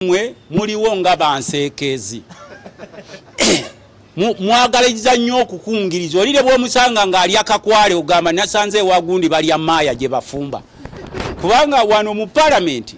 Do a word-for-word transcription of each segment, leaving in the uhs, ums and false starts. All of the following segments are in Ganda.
mwe muliwo nga banseekezi mwagaliza nnyo okukungiriza olire bw'omusanga ng'ali akakwale ogamba nasanze ewagundi balya maaya gye bafumba kubanga wano mu parliament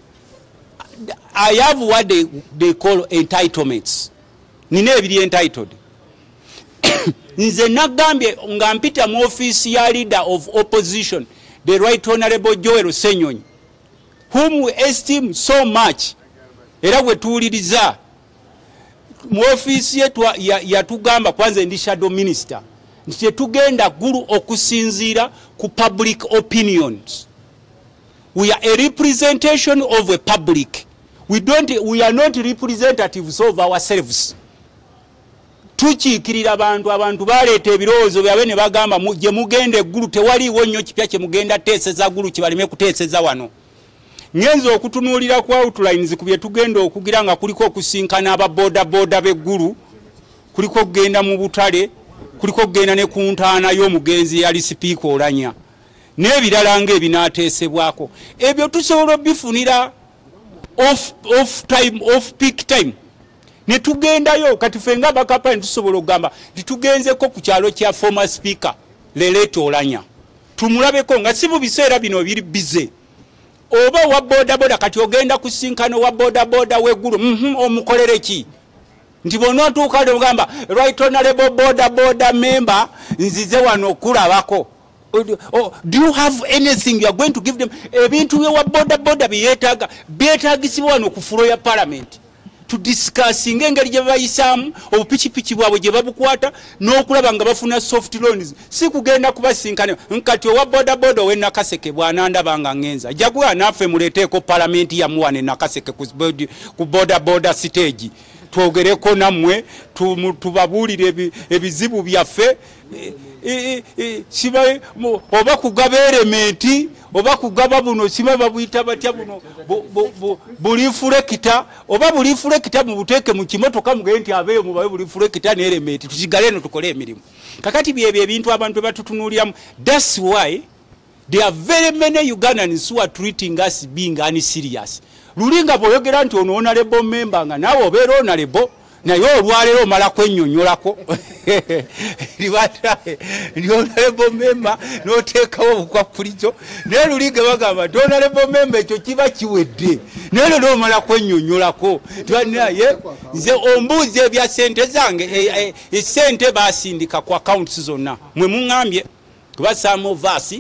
I have what they, they call entitlements. Nina ebiri entitled. Nze nagambye nga mpita mu office ya leader of opposition, the Right Honorable Joel Senyonyi, whom we esteem so much. Era we tuuliriza mu office yetu yatugamba kwanza ndi shadow minister nti tugenda gulu okusinzira ku public opinions. We are a representation of a public. We don't we are not representatives of ourselves. Tukiikirira abantu abantu baleeta ebirowoozo byabe ne bagamba muje mugende gulu tewaliwo nnyo kipya kye mugenda teeseza gulu kibaleme kuteeseza wano. Ngenzo okutunuulira ku outlines ku bye tugenda okugira nga kuliko okusinkana aba boda boda beggulu, kuliko okugenda mu butale, kuliko okugenda ne ku ntaana y'omugenzi yali sipiika Olanya n'ebirala ng'ebinaateesebwako. Ebyo tusobola bifunira off off time off peak time. Ne tugendayo kati fenga bakapa ntusobola ogamba titugenzeeko ku kyalo kya former speaker Leleto Olanya tumulabeko nga si mu biseera bino biri bize. Oba wa boda boda kati ogenda kusinkano wa boda boda weggulu mhm omukolere ki nti bono tuukale ogamba Right Honorable boda boda member nzize wano okulabako. Oh, do you have anything you are going to give them? Ebintu bye wa boda boda biyetaaga byetaagisibwa wano ku fulo ya parliament to discuss engeri gye bayisaamu obupikipiiki bwabwe gye babukwata n'okulaba nga bafuna soft loans. Si kugenda kubasinkana nkati owa boda boda we Nakaseke bw'anandaba nga ngenza jagwa naffe muleeteeko parliament yamuwane Nakaseke ku boda boda stage twogereko nammwe tubabuulire ebizibu byaffe siba oba kugaba elementi oba kugaba buno siba babuyita batya buno buli fulekita oba buli fulekita mu buteeke mu kimotoka mugende nti abeeyo mubawe buli fulekita ne elementi tukigale no tukole emirimu. Kakati byebyo ebintu abantu batutunuuliramu. That's why there are very many Ugandans who are treating us being unserious. Lulinga boyogera nti ono honorable member nga nawe obeera honorable naye olwaleero omala kwennyonnyolako ndi honorable member n'oteekawo obukwakulizo naye lulinga bagamba nti honorable member ekyo kiba kiwedde naye lero omala kwennyonnyolako naye nze ombuuzi ebya ssente zange essente baasindika ku accounts zonna mwe muŋŋambye kuba some of us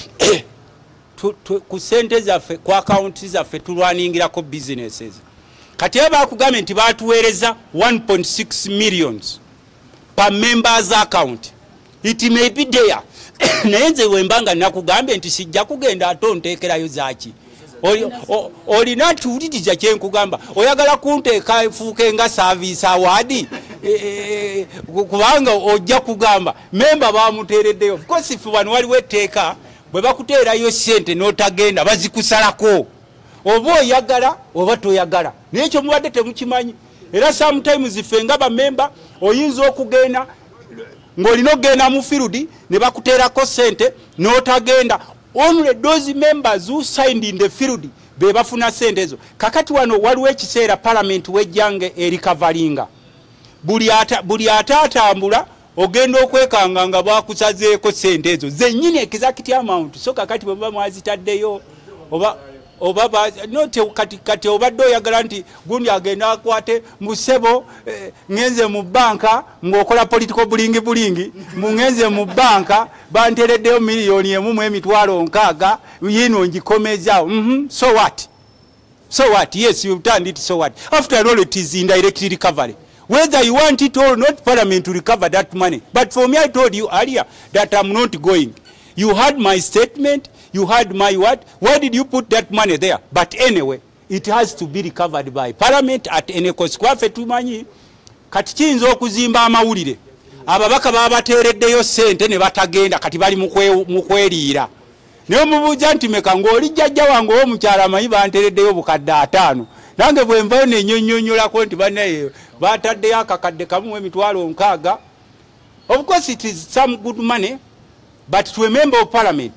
ku sente zaffe ku account zaffe tulwaningirako businesses. Kati bakugambye nti batuweereza one point six millions per members account. It may be there. Naye nze wembanga nakugambye nti sijja kugenda ate onteekerayo zaaki. Olina tuwuliriza kye nkugamba oyagala kunteeka efuuke nga service award kubanga ojja kugamba memba bamuteereddeyo. Of course if wano waliwo etteeka bwe bakuteerayo ssente n'otagenda bazikusalako oba oyagala oba toyagala n'ekyo mubadde temukimanyi. Era sometimes ife nga bamemba oyinza okugenda ng'olina okugenda mu field ne bakuteerako ssente n'otagenda. Only those members who signed in the field be bafuna ssente ezo. Kakati wano waliwo ekiseera parliament wejjange erikavalinga buli ata buli atatambula ogenda okwekanga nga bakusazeeko ssente ezo zennyini exact amount. So kakati bwe baba mwazitaddeyo oba oba note kati kati obadde oyagala nti gundi agenda akwate mu ssebo eh, ngenze mu banka ng'okola political bulingi bulingi mungenze mu banka banteereddeyo miliyoni emu mu emitwalo nkaaga yino ngikomezaawo. mm-hmm. So what? So what? Yes, you turned it. So what? After all, it is indirect recovery. Whether you want it or not, parliament to recover that money. But for me, I told you earlier that I'm not going. You had my statement. You had my what? Why did you put that money there? But anyway, it has to be recovered by parliament at any cost. Kwafe tumanyi kati kiyinza okuzimba amawulire ababaka babateereddeyo ssente ne batagenda kati bali mu kweriira naye omubuuza nti meka ng'oli jjajja wange ow'omukyala amanyi banteereddeyo bukadde ataano nange bwe nvayo ne nnyonnyonnyolako nti bannaye bataddeyo akakadde kamu mu emitwalo nkaaga. Of course it is some good money, but to a member of parliament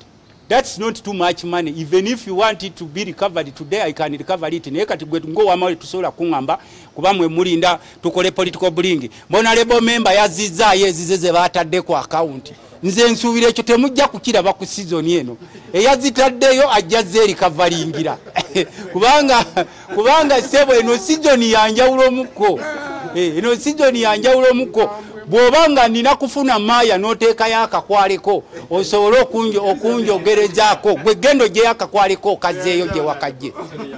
That's not too much money. Even if you want it to be recovered today, I can recover it. Naye kati gwe ngo wamale tusobola kungamba kuba mwe mulinda tukole political bullying. Mbona lebo member yazizza yezizeze batadde ku account. Nze nsuubira ekyo temujja kukiraba ku season eno. Eyazitaddeyo ajjaze recoveryingira. kubanga kubanga sebo eno season yanjawulo omuko. Eh eno season yanjawulo omuko. Bwobanga nina kufuna maya noteeka yakakwaleko osobola okunjo okunjogerezaako gwe gendo gye yakakwaleko kazeeyo gye wakajje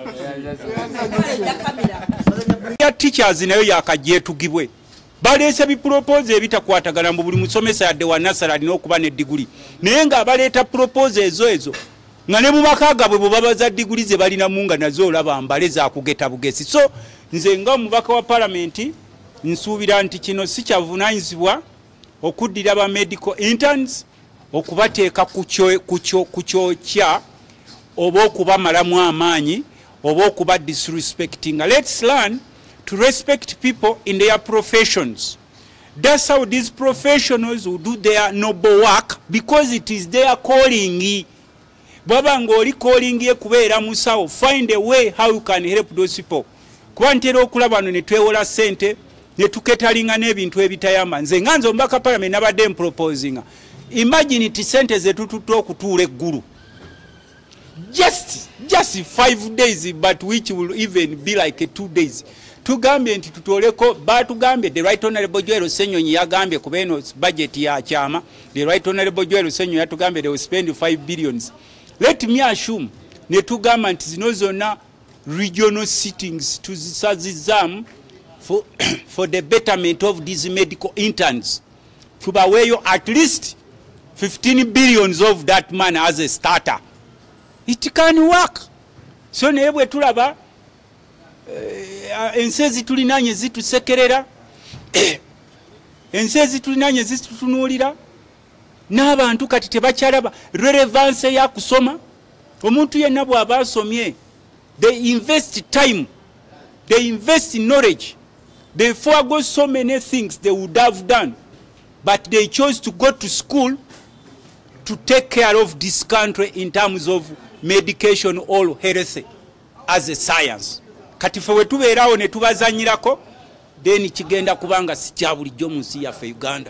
ya teachers nayo yakajjetugibwe baleese bipropose ebitakwatagana mu buli musomesa yadde wa nasara alina okuba ne diguli naye nga baleeta propose ezo ezo nga ne mu makaaga bwe babaza diguli ze balina munga nazo olaba mbale za kugeta bugesi. So nze nga omubaka wa parliament nsuubira nti kino si kyavunaanyizibwa okuddira ba medical interns okubateeka ku kyokya oba okubamalamu amaanyi oba okuba disrespecting. Let's learn to respect people in their professions. That's how these professionals will do their noble work because it is their calling. Baba ng'oli calling ye kubeera musawo, find a way how you can help those people. Kuba ntera okulaba wano ne twewola ssente ne tuketalinga n'ebintu ebitayamba. Nze nga nze omubaka parliament nabadde proposing. Imagine ti sente ze tututte okutuula eggulu. Just just five days but which will even be like two days. Tugambye nti tutoleko batugambye the right honorable Joel Senyonyi yagambye kubeno budget ya chama. The right honorable Joel Senyonyi yatugambye they will spend five billions. Let me assume ne tugamba nti zino zonna regional sittings tuzisazizamu for for the betterment of these medical interns. Tubaweyo at least fifteen billions of that money as a starter. It can work. So nebwe tulaba uh, ensezi tulinanye zitusekerera ensezi tulinanye zitutunulira n'abantu kati tebakyalaba relevance ya kusoma. Omuntu yenna bw'aba asomye they invest time, they invest in knowledge, they forego so many things they would have done, but they chose to go to school to take care of this country in terms of medication or health as a science. Kati fe wetubeerawo ne tubazanyirako then kigenda kubanga si kya bulijjo mu nsi yaffe Uganda.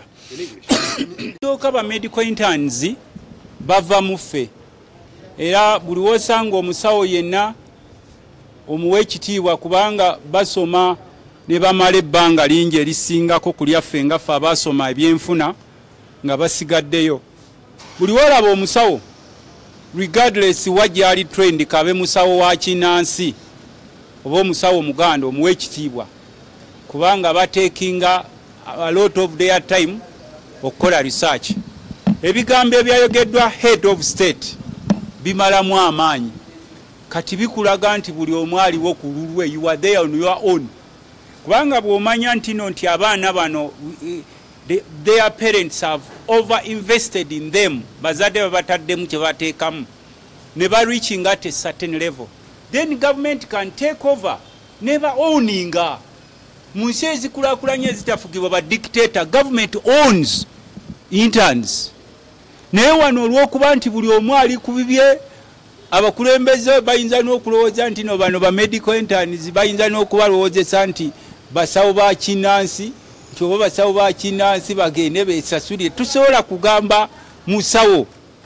Toka ba medical interns bava mufe era buli wosanga omusawo yenna omuwe ekitiibwa kubanga basoma ne bamala ebbanga lingi erisingako kulyaffe nga ffe abasoma ebyenfuna nga basigaddeyo. Buli wolaba omusawo regardless wajali trend kabe musawo wa kinansi oba omusawo omuganda omuwe ekitiibwa kubanga batekinga a lot of their time okukola research. Ebigambo ebyayogeddwa head of state bimalamu amaanyi kati bikulaga nti buli omu aliwo ku lulwe, you are there on your own. Kubanga bw'omanya nti no nti abaana bano they, their parents have over invested in them, bazadde babataddemu kye bateekamu ne ba reaching at a certain level, then government can take over never owning. Mu nsi ezikulaakulanye ezitafugibwa ba dictator, government owns interns. Naye wano olw'okuba nti buli omu ali ku bibye, abakulembeze bayinza n'okulowooza nti no bano ba medical interns bayinza n'okubalowoozesa nti basawo ba kinansi, nti oba basawo ba kinansi bagende beesasulire. Tusobola kugamba musawo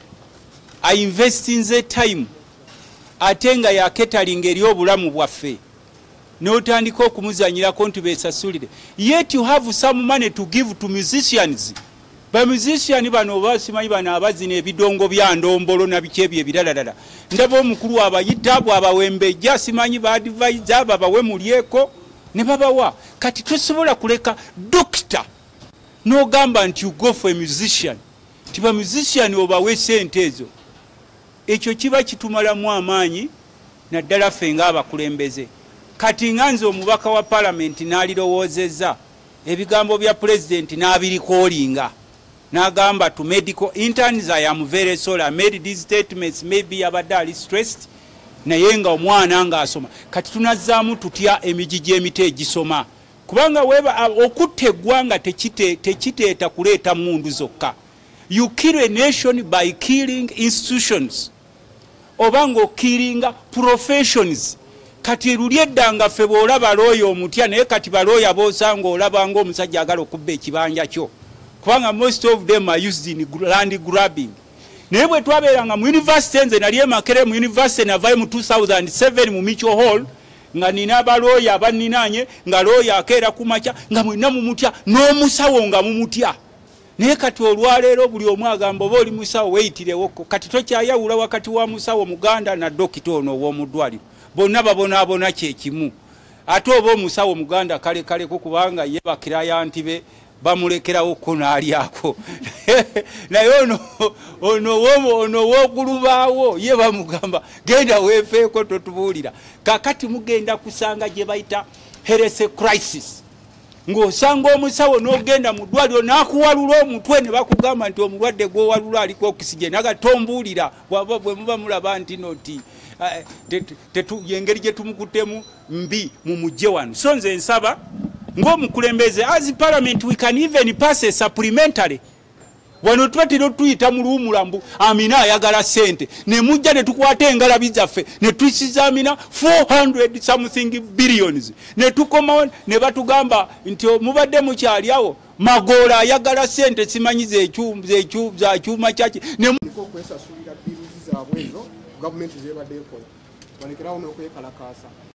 ainvestinze time ate nga yaketalinga eri obulamu bwaffe n'otandika okumuzanyirako nti beesasulire. Yet you have some money to give to musicians. Ba musician bano basimanyi bano abazina ebidongo bya ndombolo na biki ebyo ebiralalala. Ndaba omukulu abayita bw'abawembejja simanyi ba advisor babawe mulyeko ne babawa. Kati tusobola kuleka doctor n'ogamba nti you go for a musician. Tiba musician obawe sente ezo. Ekyo kiba kitumalamu amaanyi naddala ffe ng'abakulembeze. Kati nganze omubaka wa parliament n'alirowoozezza ebigambo bya president n'abirikoolinga n'agamba to medical interns, I am very sorry I made these statements, maybe abadde ali stressed naye nga omwana nga asoma. Kati tunazzaamu tutya emijiji emite egisoma kubanga weba okutta eggwanga tekiteeta kuleeta mundu zokka. You kill a nation by killing institutions. Obango killing professions. Kati luliedanga ffe bw'olaba looya omutya naye kati balooya boosanga olaba ng'omusajja agala okubba ekibanja kyo. Kubanga most of them are used in land grabbing. Naye bwe twabeeranga mu university nze nali e Makerere mu university navayo mu two thousand seven mu Mitchell Hall nga nina abalooya abanninanye nga looya akeera ku makya nga mwenna mumutya n'omusawo nga mumutya. Naye kati olwaleero buli omu agamba oba oli musawo weeyitirewoko kati tokyayawula wakati wa musawo muganda na dokita ono ow'omu ddwaliro bonna babonaabona kyekimu ate oba omusawo muganda kale kaleko kubanga ye bakirayanti be bamulekerawo ko n'alyako naye ono ono ono w'okulubaawo ye bamugamba genda weefeeko totubuulira kakati mugenda kusanga gye bayita health crisis ng'osanga omusawo n'ogenda mu ddwaliro n'akuwalula omutwe ne bakugamba nti omulwadde gw'owalula aliko okisigeni aga tombuulira bwe muba mulaba nti noti yengeri gye tumukutemu mbi mu mujje wano. So nze nsaba ng'omukulembeze as parliament we can even pass a supplementary wano twatero tuyita mu luumulambu Amina ayagala sente ne mujja ne tukwata engalabi zaffe ne tusizaamina four hundred something billions ne tukoma ne batugamba nti mubadde mukyali awo Magoola ayagala sente simanyize ekyumba ekyumba za kyuma kyaki ne kwesasuulira biruzi zaabwe ezo gavumenti zebadde ekola balekerawo n'okwekalakaasa.